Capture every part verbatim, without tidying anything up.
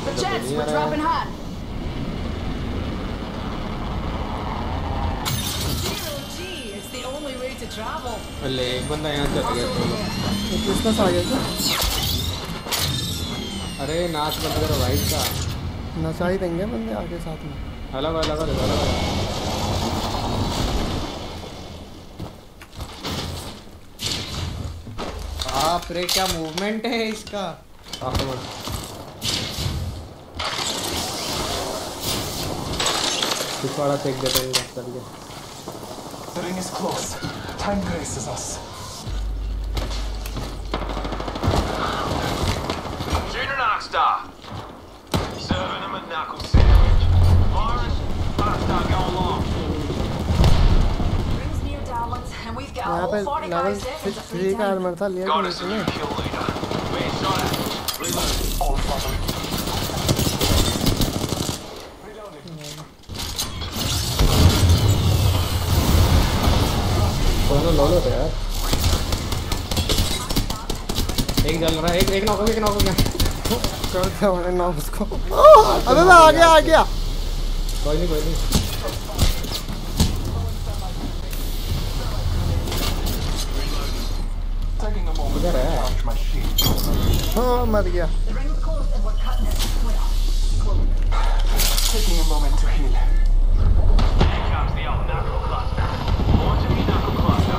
The jets, we're dropping hot. ले एक बंदा यहाँ चल गया तो किसका आ गया था? अरे नाच बंद करो भाई का नशा ही देंगे बंदे आगे साथ में अलग अलग अलग अलग बाप रे क्या मूवमेंट है इसका पिछवाड़ा फेंक देते हैं चल के The ring is close. Time graces us. Shoot an arc star. Serving him a knuckle sandwich. Virus, arc star going long. Rings near Darwin's, and we've got यहाँ पे all forty-five seconds of free level का time. Armour था लिया Got us a new kill leader. We're shot at. Reload. All father. दोनों लो लो थे यार एक जल रहा है एक एक नॉक हो गया एक नॉक हो गया कर दिया मैंने नॉक उसको अबे मैं आ गया आ गया कोई नहीं कोई नहीं Taking a moment to recharge my shield. हाँ मर गया Taking a moment to heal. Here comes the old knuckle cluster. Launching me knuckle cluster.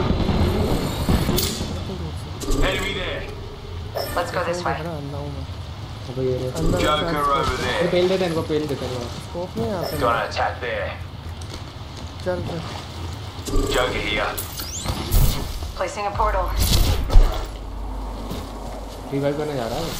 Enemy there. Let's go this way. अबे ये रे Joker over there. पेल देते हैं इनको पेल देते हैं स्कोप नहीं आता Got an attack there. चल चल Joker here. Placing a portal. Revive करने जा रहा है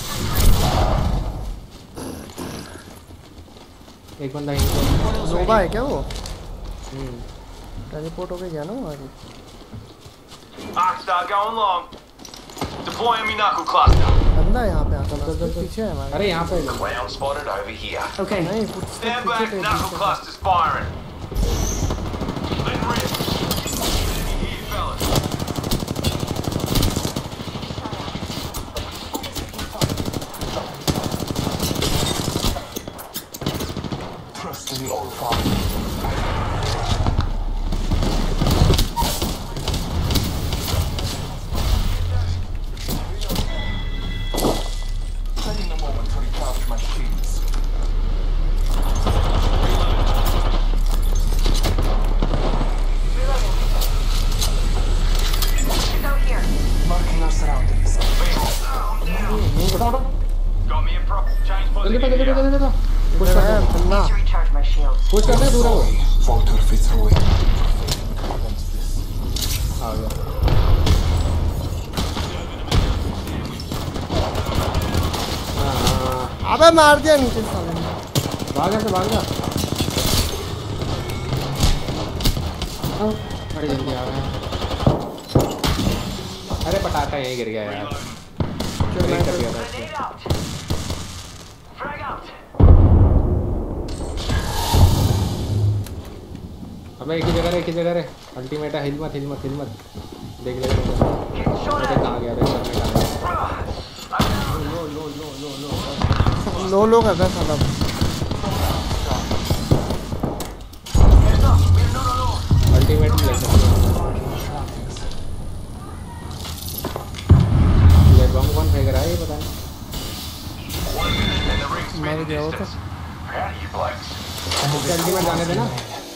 एक बंदा यहीं नोवा है क्या वो हम्म टेलीपोर्ट हो गया ना वहाँ Arc star going long. Deploying me knuckle cluster. बंदा यहाँ पे आता है पीछे है हमारे अरे यहाँ पे Clown spotted over here. Okay. नहीं Stand back, knuckle cluster's firing. Let rip. Enemy here, fellas. Trust in the old father. Taking a moment to recharge my shields. Marking our surroundings. Got me a prop. Change जल्दी position जल्दी here. जल्दी जल्दी कुछ है बंदा To recharge my shields. कुछ करना है दूर हो Walter Fitzroy. आ गया हाँ अबे मार दिया नीचे साले ने भाग जा भाग जा बड़ी जल्दी आ रहा है अरे पटाखा यहीं गिर गया यार ब्रेक कर दिया था इसने। Grenade out. Frag out. अबे एक ही जगह रे एक ही जगह रे अल्टीमेट है हिल मत हिल मत हिल मत देख ले Getting shot अरे at. कहाँ गया रे करने का लो लो कर रहा साला Heads up. We're not alone. Ultimate भी ले सकते हैं ये बम कौन फेंक रहा है ये पता नहीं One minute and the ring's मर mid गया वो तो distance. Proud of you blokes. इसके अल्टीमेट जाने देना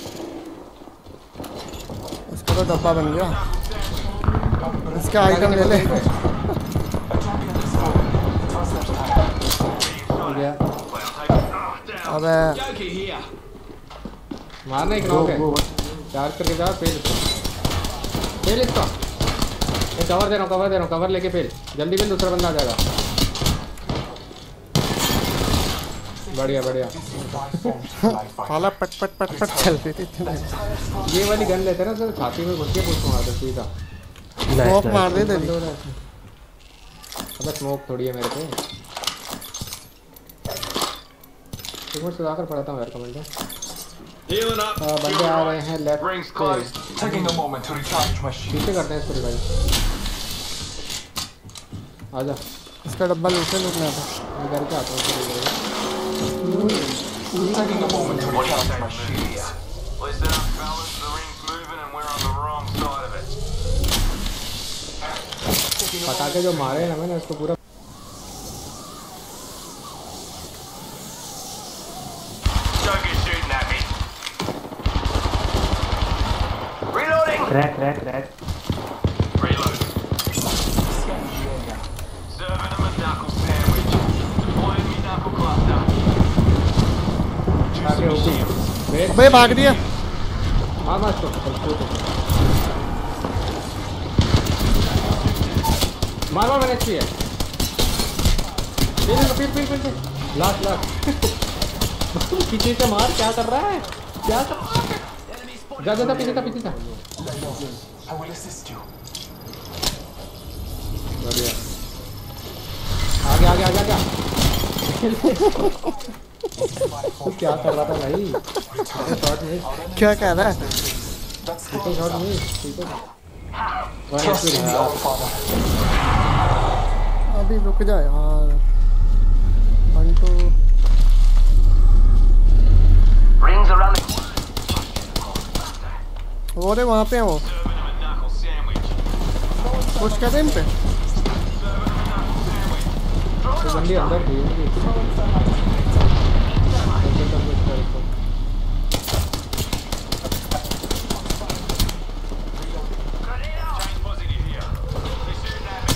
इसका तो डब्बा बन गया इसका आइटम ले ले हो गया अबे Joker here. मारना एक नॉक है चार्ज करके जा फेल इसको फेल इसको ये कवर दे रहा हूँ कवर दे रहा हूँ कवर लेके फेल जल्दी फेल दूसरा बंदा आ जाएगा बढ़िया बढ़िया साला पट पट पट पट चल रही थी इतनी देर। ये वाली गन लेते हैं ना तो छाती में घुस के पुश मारते सीधा स्मोक मार दे तेरी अबे स्मोक थोड़ी है मेरे पे एक मिनट सुधाकर पढ़ता हूँ यार कमेंट में Healing up. हाँ, बंदे आ रहे हैं left Rings closed. Taking a moment to recharge my shield. पीछे करते हैं इसको रिवाइव आजा इसका डब्बा लूटे लूटना था मैं करके आता हूँ इसको revive। Taking a moment to recharge my Listen shields. up, fellas. The ring's moving and we're on the wrong side of it. पता के जो मारे ना मैंने उसको पूरा Don't get shooting at me. Reloading. Crack, crack, crack. Reload. Serving them a knuckle sandwich. Deploying me knuckle cluster. आगे okay wait भाई भाग दिया मार मार इसको चल कूद मार मार मैंने किया पीछे से पीछे पीछे पीछे लास्ट लास्ट पीछे से मार क्या कर रहा है क्या कर रहा है जा जा जा पीछे का पीछे का I will assist you. बढ़िया आगे आगे आगे आगे तू क्या कर रहा था भाई शॉट में क्या कह रहा है पीछे शॉट में ठीक है Trust in the All Father. अभी रुक जा यार one two Rings around the वो रे वहाँ पे है वो Serving them a knuckle sandwich. Push कर रहे हैं इन पे तो बंदी अंदर थी Change positive here. They're shooting at me.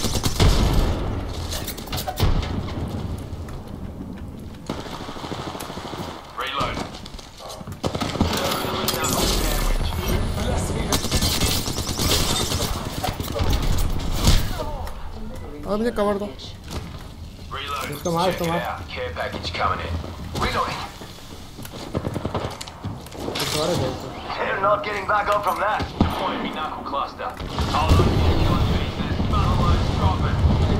Reload. Serving them a knuckle sandwich. और मुझे कवर दो Reload. इसको मार इसको Check it मार out. Care package coming in. Reloading. कुछ और है They're not getting back up from that. Deploying me knuckle cluster. Hold on. Killing pieces. Funnel loads dropping.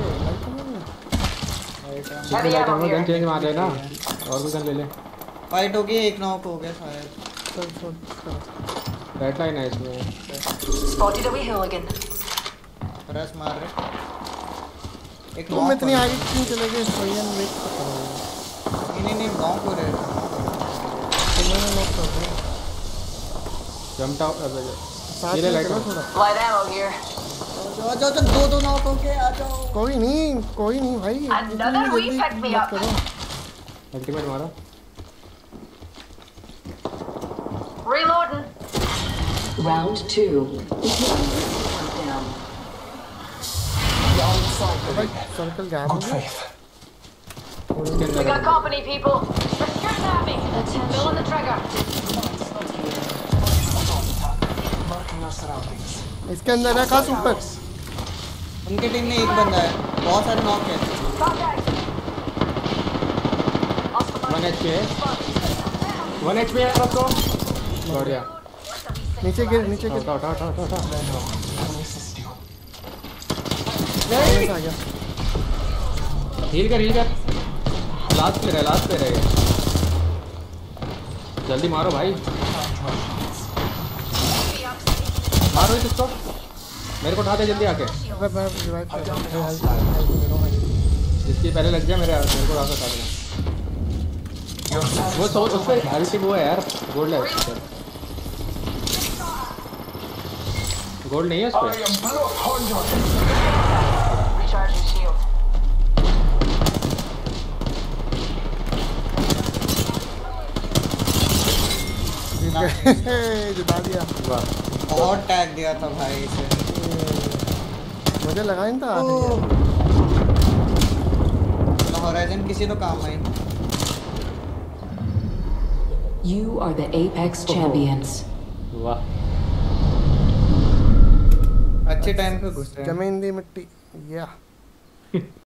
कितने लाइट हम गन चेंज मार लेना और भी गन ले ले फाइट हो गई एक नॉक हो गया शायद चल चल चल रेड लाइन है इसमें Spotted a wee hooligan. रस मार रहे एक तुम knock इतनी हो आगे क्यों चले गए सोयन वेट कर रहा हूँ गया। नहीं नहीं नहीं नॉक हो रहे तुमने नॉक कर दिया जंप आउट साथ ये ले में लाइट चलो थोड़ा Light ammo here. जाओ जाओ जाओ दो दो नॉक हो गए आ जाओ कोई नहीं कोई नहीं भाई Another इतनी wee जल्दी pick me मत up. करो अल्टीमेट मारो Reloading. Round two. Down. The other side, भाई baby. Circle gap Good faith. इसके We अंदर got company, people. They're shooting at me. Pulling the trigger. Marking our surroundings. इसके अंदर है खास ऊपर उनकी टीम में एक बंदा है बहुत सारे नॉक है Contact. वन एच पी है वन एच पी है सबको बढ़िया नीचे गिर नीचे गिर उठा उठा उठा उठा उठा I will assist you. सामने से आ गया हील कर हील कर लास्ट पे रहे लास्ट पे रहे जल्दी मारो भाई मारो इसको मेरे को उठा दे जल्दी आके मैं मैं रिवाइव कर रहा हूँ जिसकी पहले लग गया मेरे मेरे को रास्ता उठा देना Your वो तो उस पे अल्टी वो है यार गोल्ड है उस पे गोल्ड नहीं है उस I पे am blood hunter. Recharging shield. जिता दिया वाह बहुत टैग दिया था भाई इसे मुझे लगा नहीं था चलो होराइजन किसी तो काम आई You are the Apex champions. वाह अच्छे टाइम पे घुस रहे हैं जमीन दी मिट्टी या